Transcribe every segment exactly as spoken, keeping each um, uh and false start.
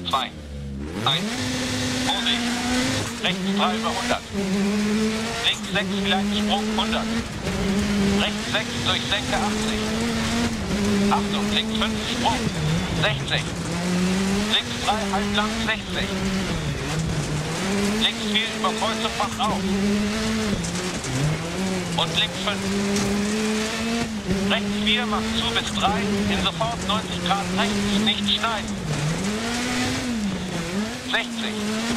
zwei, eins, Vorsicht, rechts drei über hundert, links sechs Gleitsprung hundert, rechts sechs durch Senke achtzig, Achtung, links fünf Sprung, sechzig, links drei halblang sechzig, links vier über Kreuzung macht auf und links fünf. Rechts vier macht zu bis drei, in sofort neunzig Grad rechts, nicht schneiden. sechzig.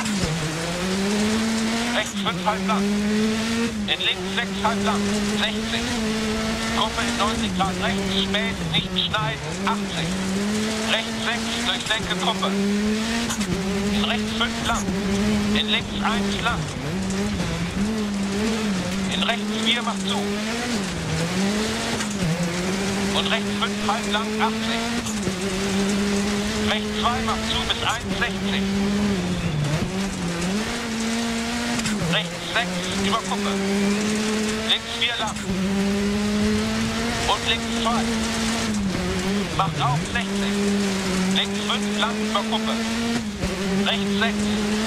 Rechts fünf halb lang. In links sechs halb lang, sechzig. Gruppe in neunzig Grad rechts, spät, nicht schneiden, achtzig. Rechts sechs durch Senke Gruppe. In rechts fünf lang. In links eins lang. In rechts vier macht zu. Und rechts fünf halb lang, achtzig. Rechts zwei macht zu bis eins, sechzig. Rechts sechs über Kuppe. Links vier lang. Und links zwei. Macht auf, sechzig. Links fünf lang über Kuppe. Rechts sechs.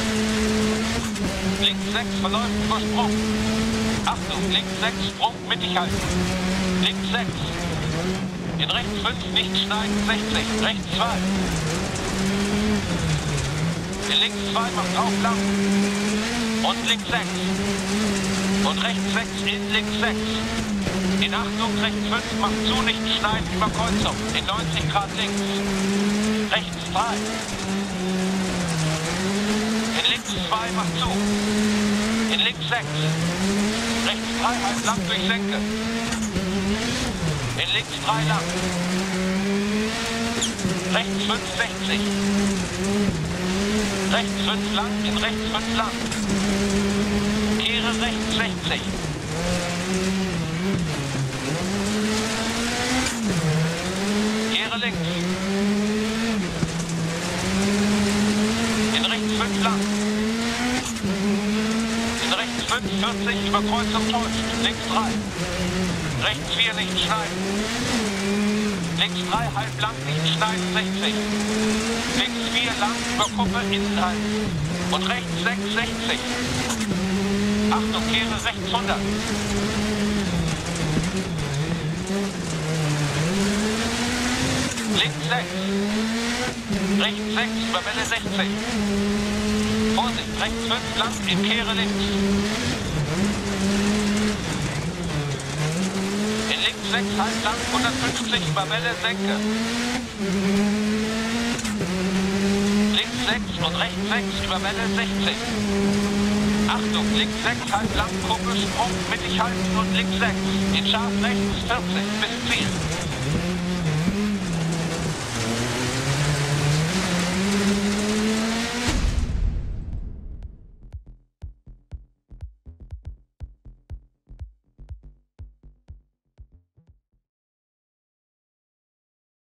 Links sechs verläuft über Sprung. Achtung, links sechs Sprung, mittig halten. Links sechs. In rechts fünf nicht schneiden, sechzig. Rechts zwei. In links zwei macht auf lang. Und links sechs. Und rechts sechs in links sechs. In Achtung, rechts fünf macht zu, nicht schneiden, über Kreuzung. In neunzig Grad links. Rechts drei. In links zwei macht zu. In links sechs. Rechts drei halb lang durch Senke. In links drei lang. Rechts fünf, sechzig. Rechts fünf lang, in rechts fünf lang. Kehre rechts sechzig. Kehre links. In rechts fünf lang. In rechts fünf, vierzig, über Kreuzung täuscht. Links drei. Rechts vier nicht schneiden. Links drei halb lang nicht schneiden, sechzig. Links vier lang über Kuppe innen halten. Und rechts sechs, sechzig. Achtung, kehre rechts hundert. Links sechs. Rechts sechs über Welle sechzig. Vorsicht, rechts fünf lang in Kehre links. sechs halb lang, hundertfünfzig über Welle, Senke. Links sechs und rechts sechs über Welle, sechzig. Achtung, links sechs halb lang, Kuppe, Sprung, mittig halten und links sechs. In scharf rechts, vierzig, bis Ziel.